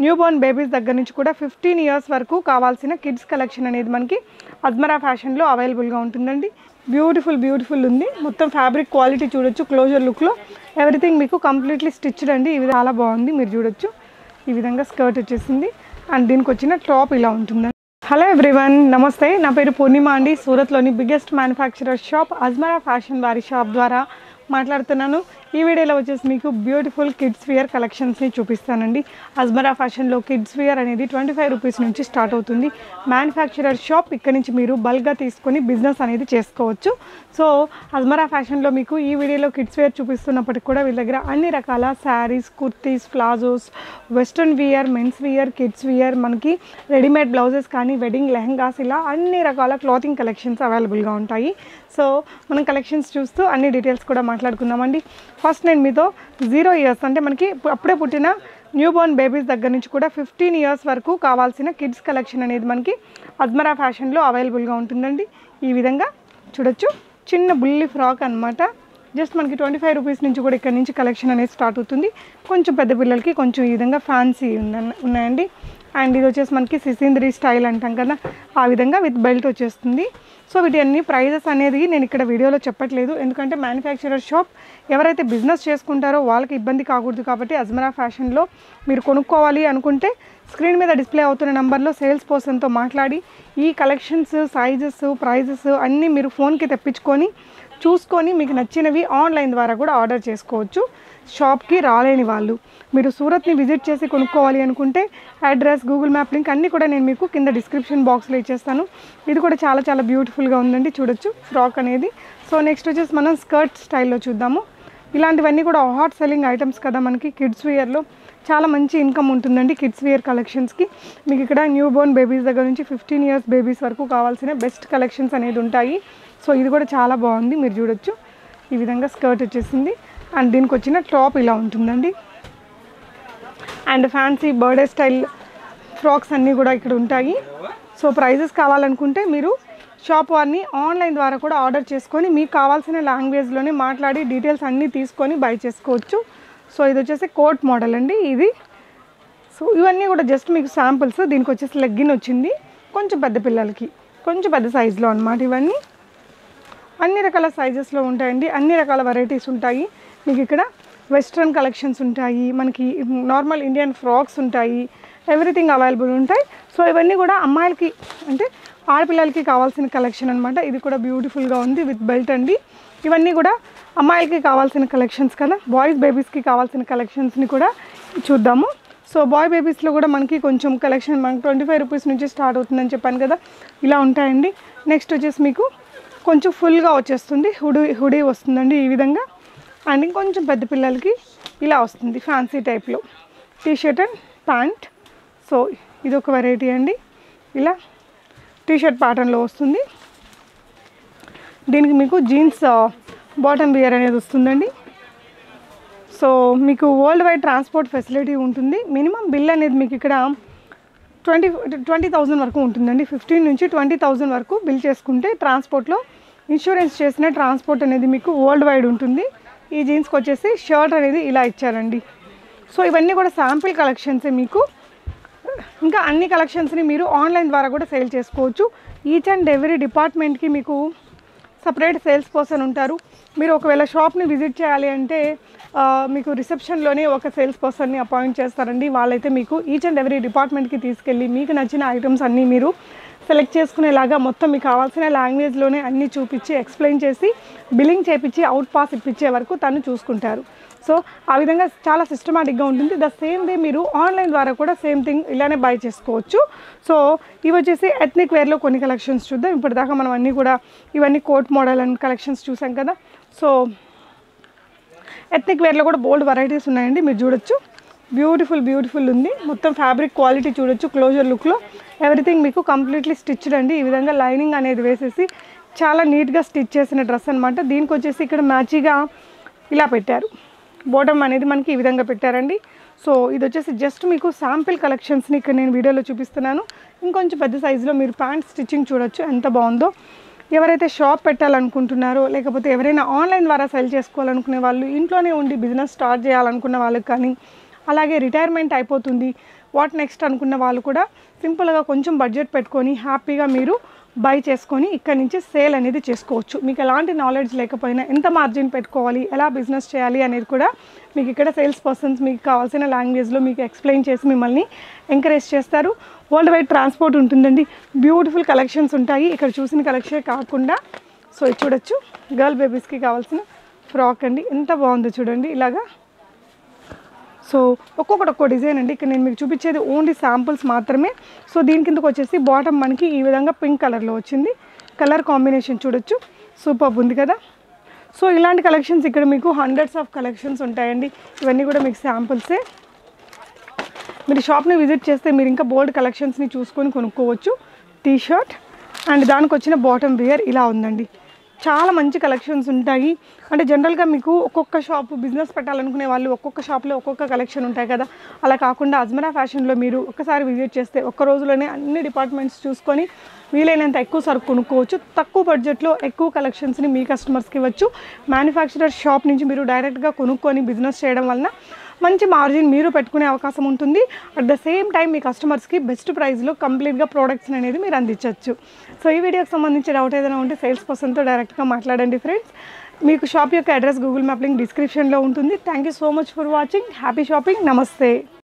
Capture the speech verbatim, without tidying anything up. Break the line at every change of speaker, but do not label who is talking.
New Born babies దగ్గర నుంచి కూడా ఫిఫ్టీన్ ఇయర్స్ వరకు కావాల్సిన కిడ్స్ కలెక్షన్ అనేది మనకి అజ్మరా ఫ్యాషన్లో అవైలబుల్గా ఉంటుందండి. బ్యూటిఫుల్ బ్యూటిఫుల్ ఉంది. మొత్తం ఫ్యాబ్రిక్ క్వాలిటీ చూడొచ్చు. క్లోజర్ లుక్లో ఎవ్రీథింగ్ మీకు కంప్లీట్లీ స్టిచ్డ్ అండి. ఇది చాలా బాగుంది, మీరు చూడొచ్చు. ఈ విధంగా స్కర్ట్ వచ్చేసింది అండ్ దీనికి వచ్చిన టాప్ ఇలా ఉంటుందండి. హలో ఎవ్రీవన్, నమస్తే. నా పేరు పూర్ణిమ అండి. సూరత్లోని biggest manufacturer shop Ajmera fashion వారి షాప్ ద్వారా మాట్లాడుతున్నాను. ఈ వీడియోలో వచ్చేసి మీకు బ్యూటిఫుల్ కిడ్స్ వేర్ కలెక్షన్స్ని చూపిస్తానండి. అజ్మరా ఫ్యాషన్లో కిడ్స్ వేర్ అనేది ట్వంటీ ఫైవ్ రూపీస్ నుంచి స్టార్ట్ అవుతుంది. Manufacturer shop. ఇక్కడ నుంచి మీరు బల్క్గా తీసుకొని బిజినెస్ అనేది చేసుకోవచ్చు. సో అజ్మరా ఫ్యాషన్లో మీకు ఈ వీడియోలో కిడ్స్ వేర్ చూపిస్తున్నప్పటికి కూడా వీళ్ళ దగ్గర అన్ని రకాల saris, kurtis, palazzos, western wear, men's wear, kids wear, మనకి రెడీమేడ్ బ్లౌజెస్ కానీ వెడ్డింగ్ లెహంగాస్, ఇలా అన్ని రకాల క్లాతింగ్ కలెక్షన్స్ అవైలబుల్గా ఉంటాయి. సో మనం కలెక్షన్స్ చూస్తూ అన్ని డీటెయిల్స్ కూడా మాట్లాడుకుందామండి. ఫస్ట్ నేను మీతో జీరో ఇయర్స్ అంటే మనకి అప్పుడే పుట్టిన న్యూ బోర్న్ బేబీస్ దగ్గర నుంచి కూడా ఫిఫ్టీన్ ఇయర్స్ వరకు కావాల్సిన కిడ్స్ కలెక్షన్ అనేది మనకి అజ్మరా ఫ్యాషన్లో అవైలబుల్గా ఉంటుందండి. ఈ విధంగా చూడొచ్చు. చిన్న బుల్లి ఫ్రాక్ అనమాట. జస్ట్ మనకి ట్వంటీ ఫైవ్ రూపీస్ నుంచి కూడా ఇక్కడ నుంచి కలెక్షన్ అనేది స్టార్ట్ అవుతుంది. కొంచెం పెద్ద పిల్లలకి కొంచెం ఈ విధంగా ఫ్యాన్సీ ఉన్నాయండి. అండ్ ఇది వచ్చేసి మనకి సిసింద్రీ స్టైల్ అంటాం కదా, ఆ విధంగా విత్ బెల్ట్ వచ్చేస్తుంది. సో వీటి అన్ని ప్రైజెస్ అనేది నేను ఇక్కడ వీడియోలో చెప్పట్లేదు, ఎందుకంటే మ్యానుఫ్యాక్చరర్ షాప్ ఎవరైతే బిజినెస్ చేసుకుంటారో వాళ్ళకి ఇబ్బంది కాకూడదు. కాబట్టి అజ్మరా ఫ్యాషన్లో మీరు కొనుక్కోవాలి అనుకుంటే స్క్రీన్ మీద డిస్ప్లే అవుతున్న నెంబర్లో సేల్స్ పర్సన్తో మాట్లాడి ఈ కలెక్షన్స్, సైజెస్, ప్రైజెస్ అన్నీ మీరు ఫోన్కి తెప్పించుకొని చూసుకొని మీకు నచ్చినవి ఆన్లైన్ ద్వారా కూడా ఆర్డర్ చేసుకోవచ్చు. షాప్కి రాలేని వాళ్ళు మీరు సూరత్ని విజిట్ చేసి కొనుక్కోవాలి అనుకుంటే అడ్రస్, గూగుల్ మ్యాప్ లింక్ అన్నీ కూడా నేను మీకు కింద డిస్క్రిప్షన్ బాక్స్లో ఇచ్చేస్తాను. ఇది కూడా చాలా చాలా బ్యూటిఫుల్గా ఉందండి, చూడొచ్చు ఫ్రాక్ అనేది. సో నెక్స్ట్ వచ్చేసి మనం స్కర్ట్ స్టైల్లో చూద్దాము. ఇలాంటివన్నీ కూడా హాట్ సెల్లింగ్ ఐటమ్స్ కదా మనకి. కిడ్స్ వేర్లో చాలా మంచి ఇన్కమ్ ఉంటుందండి కిడ్స్ వేర్ కలెక్షన్స్కి. మీకు ఇక్కడ న్యూ బోర్న్ బేబీస్ దగ్గర నుంచి ఫిఫ్టీన్ ఇయర్స్ బేబీస్ వరకు కావాల్సిన బెస్ట్ కలెక్షన్స్ అనేది ఉంటాయి. సో ఇది కూడా చాలా బాగుంది, మీరు చూడొచ్చు. ఈ విధంగా స్కర్ట్ వచ్చేసింది అండ్ దీనికి వచ్చిన టాప్ ఇలా ఉంటుందండి. And fancy birthday style frocks అన్నీ కూడా ఇక్కడ ఉంటాయి. సో ప్రైజెస్ కావాలనుకుంటే మీరు షాప్ వారిని ఆన్లైన్ ద్వారా కూడా ఆర్డర్ చేసుకొని మీకు కావాల్సిన లాంగ్వేజ్లోనే మాట్లాడి డీటెయిల్స్ అన్నీ తీసుకొని బై చేసుకోవచ్చు. సో ఇది వచ్చేసి కోట్ మోడల్ అండి ఇది. సో ఇవన్నీ కూడా జస్ట్ మీకు శాంపుల్స్. దీనికి వచ్చేసి లెగ్గిన్ వచ్చింది, కొంచెం పెద్ద పిల్లలకి, కొంచెం పెద్ద సైజులో అనమాట. ఇవన్నీ అన్ని రకాల సైజెస్లో ఉంటాయండి, అన్ని రకాల వెరైటీస్ ఉంటాయి. మీకు ఇక్కడ వెస్ట్రన్ కలెక్షన్స్ ఉంటాయి, మనకి నార్మల్ ఇండియన్ ఫ్రాక్స్ ఉంటాయి, ఎవ్రీథింగ్ అవైలబుల్ ఉంటాయి. సో ఇవన్నీ కూడా అమ్మాయిలకి అంటే ఆడపిల్లలకి కావాల్సిన కలెక్షన్ అనమాట. ఇది కూడా బ్యూటిఫుల్గా ఉంది విత్ బెల్ట్ అండి. ఇవన్నీ కూడా అమ్మాయిలకి కావాల్సిన కలెక్షన్స్ కదా. బాయ్స్ బేబీస్కి కావాల్సిన కలెక్షన్స్ని కూడా చూద్దాము. సో బాయ్ బేబీస్లో కూడా మనకి కొంచెం కలెక్షన్ మనకి ట్వంటీ ఫైవ్ రూపీస్ నుంచి స్టార్ట్ అవుతుందని చెప్పాను కదా, ఇలా ఉంటాయండి. నెక్స్ట్ వచ్చేసి మీకు కొంచెం ఫుల్గా వచ్చేస్తుంది, హుడీ హుడీ వస్తుందండి ఈ విధంగా. అండ్ ఇంకొంచెం పెద్ద పిల్లలకి ఇలా వస్తుంది ఫ్యాన్సీ టైప్లో టీషర్ట్ అండ్ ప్యాంట్. సో ఇది ఒక వెరైటీ అండి, ఇలా టీషర్ట్ ప్యాటర్న్లో వస్తుంది. దీనికి మీకు జీన్స్ బాటమ్ వియర్ అనేది వస్తుందండి. సో మీకు వరల్డ్ వైడ్ ట్రాన్స్పోర్ట్ ఫెసిలిటీ ఉంటుంది. మినిమం బిల్ అనేది మీకు ఇక్కడ ట్వంటీ ట్వంటీ థౌజండ్ వరకు ఉంటుందండి. ఫిఫ్టీన్ నుంచి ట్వంటీ థౌజండ్ వరకు బిల్ చేసుకుంటే ట్రాన్స్పోర్ట్లో ఇన్సూరెన్స్ చేసిన ట్రాన్స్పోర్ట్ అనేది మీకు వరల్డ్ వైడ్ ఉంటుంది. ఈ జీన్స్కి వచ్చేసి షర్ట్ అనేది ఇలా ఇచ్చారండి. సో ఇవన్నీ కూడా శాంపిల్ కలెక్షన్సే మీకు. ఇంకా అన్ని కలెక్షన్స్ని మీరు ఆన్లైన్ ద్వారా కూడా సేల్ చేసుకోవచ్చు. ఈచ్ అండ్ ఎవ్రీ డిపార్ట్మెంట్కి మీకు సపరేట్ సేల్స్ పర్సన్ ఉంటారు. మీరు ఒకవేళ షాప్ని విజిట్ చేయాలి అంటే మీకు రిసెప్షన్లోనే ఒక సేల్స్ పర్సన్ని అపాయింట్ చేస్తారండి. వాళ్ళైతే మీకు ఈచ్ అండ్ ఎవ్రీ డిపార్ట్మెంట్కి తీసుకెళ్ళి మీకు నచ్చిన ఐటమ్స్ అన్నీ మీరు సెలెక్ట్ చేసుకునేలాగా మొత్తం మీకు కావాల్సిన లాంగ్వేజ్లోనే అన్నీ చూపించి ఎక్స్ప్లెయిన్ చేసి బిల్లింగ్ చేయించి అవుట్ పాస్ ఇప్పించే వరకు తను చూసుకుంటారు. సో ఆ విధంగా చాలా సిస్టమాటిక్గా ఉంటుంది. ద సేమ్ వే మీరు ఆన్లైన్ ద్వారా కూడా సేమ్ థింగ్ ఇలానే బై చేసుకోవచ్చు. సో ఇవి వచ్చేసి ఎథ్నిక్ వేర్లో కొన్ని కలెక్షన్స్ చూద్దాం. ఇప్పటిదాకా మనం అన్నీ కూడా ఇవన్నీ కోట్ మోడల్ అండ్ కలెక్షన్స్ చూసాం కదా. సో ఎథ్నిక్ వేర్లో కూడా బోల్డ్ వెరైటీస్ ఉన్నాయండి, మీరు చూడొచ్చు. బ్యూటిఫుల్ బ్యూటిఫుల్ ఉంది. మొత్తం ఫ్యాబ్రిక్ క్వాలిటీ చూడొచ్చు. క్లోజర్ లుక్లో ఎవ్రీథింగ్ మీకు కంప్లీట్లీ స్టిచ్డ్ అండి. ఈ విధంగా లైనింగ్ అనేది వేసేసి చాలా నీట్గా స్టిచ్ చేసిన డ్రెస్ అనమాట. దీనికి వచ్చేసి ఇక్కడ మ్యాచీగా ఇలా పెట్టారు, బాటమ్ అనేది మనకి ఈ విధంగా పెట్టారండి. సో ఇది వచ్చేసి జస్ట్ మీకు శాంపిల్ కలెక్షన్స్ని ఇక్కడ నేను వీడియోలో చూపిస్తున్నాను. ఇంకొంచెం పెద్ద సైజులో మీరు ప్యాంట్ స్టిచ్చింగ్ చూడొచ్చు ఎంత బాగుందో. ఎవరైతే షాప్ పెట్టాలనుకుంటున్నారో లేకపోతే ఎవరైనా ఆన్లైన్ ద్వారా సెల్ చేసుకోవాలనుకునే వాళ్ళు, ఇంట్లోనే ఉండి బిజినెస్ స్టార్ట్ చేయాలనుకున్న వాళ్ళకి కానీ, అలాగే రిటైర్మెంట్ అయిపోతుంది వాట్ నెక్స్ట్ అనుకున్న వాళ్ళు కూడా సింపుల్గా కొంచెం బడ్జెట్ పెట్టుకొని హ్యాపీగా మీరు బై చేసుకొని ఇక్కడ నుంచి సేల్ అనేది చేసుకోవచ్చు. మీకు ఎలాంటి నాలెడ్జ్ లేకపోయినా ఎంత మార్జిన్ పెట్టుకోవాలి, ఎలా బిజినెస్ చేయాలి అనేది కూడా మీకు ఇక్కడ సేల్స్ పర్సన్స్ మీకు కావాల్సిన లాంగ్వేజ్లో మీకు ఎక్స్ప్లెయిన్ చేసి మిమ్మల్ని ఎంకరేజ్ చేస్తారు. వరల్డ్ వైడ్ ట్రాన్స్పోర్ట్ ఉంటుందండి. బ్యూటిఫుల్ కలెక్షన్స్ ఉంటాయి. ఇక్కడ చూసిన కలెక్షన్ కాకుండా సో ఇది చూడొచ్చు, గర్ల్ బేబీస్కి కావాల్సిన ఫ్రాక్ అండి. ఎంత బాగుందో చూడండి ఇలాగా. సో ఒక్కొక్కటి ఒక్కో డిజైన్ అండి. ఇక్కడ నేను మీకు చూపించేది ఓన్లీ శాంపుల్స్ మాత్రమే. సో దీని కిందకు వచ్చేసి బాటమ్ మనకి ఈ విధంగా పింక్ కలర్లో వచ్చింది. కలర్ కాంబినేషన్ చూడొచ్చు, సూపర్ ఉంది కదా. సో ఇలాంటి కలెక్షన్స్ ఇక్కడ మీకు హండ్రెడ్స్ ఆఫ్ కలెక్షన్స్ ఉంటాయండి. ఇవన్నీ కూడా మీకు శాంపుల్సే. మీరు షాప్ని విజిట్ చేస్తే మీరు ఇంకా బోల్డ్ కలెక్షన్స్ని చూసుకొని కొనుక్కోవచ్చు. టీ షర్ట్ అండ్ దానికి వచ్చిన బాటమ్ వేర్ ఇలా ఉందండి. చాలా మంచి కలెక్షన్స్ ఉంటాయి. అంటే జనరల్గా మీకు ఒక్కొక్క షాప్ బిజినెస్ పెట్టాలనుకునే వాళ్ళు ఒక్కొక్క షాప్లో ఒక్కొక్క కలెక్షన్ ఉంటాయి కదా. అలా కాకుండా అజ్మరా ఫ్యాషన్లో మీరు ఒక్కసారి విజిట్ చేస్తే ఒక్క రోజులోనే అన్ని డిపార్ట్మెంట్స్ చూసుకొని వీలైనంత ఎక్కువ సరుకు కొనుక్కోవచ్చు. తక్కువ బడ్జెట్లో ఎక్కువ కలెక్షన్స్ని మీ కస్టమర్స్కి ఇవ్వచ్చు. మ్యానుఫ్యాక్చరర్ షాప్ నుంచి మీరు డైరెక్ట్గా కొనుక్కొని బిజినెస్ చేయడం వలన మంచి మార్జిన్ మీరు పెట్టుకునే అవకాశం ఉంటుంది. అట్ ద సేమ్ టైం మీ కస్టమర్స్కి బెస్ట్ ప్రైస్లో కంప్లీట్గా ప్రోడక్ట్స్ అనేది మీరు అందించవచ్చు. సో ఈ వీడియోకి సంబంధించి డౌట్ ఏదైనా ఉంటే సేల్స్ పర్సన్తో డైరెక్ట్గా మాట్లాడండి ఫ్రెండ్స్. మీకు షాప్ యొక్క అడ్రస్ గూగుల్ మ్యాప్ లింక్ డిస్క్రిప్షన్లో ఉంటుంది. Thank you so much for watching. Happy shopping. నమస్తే.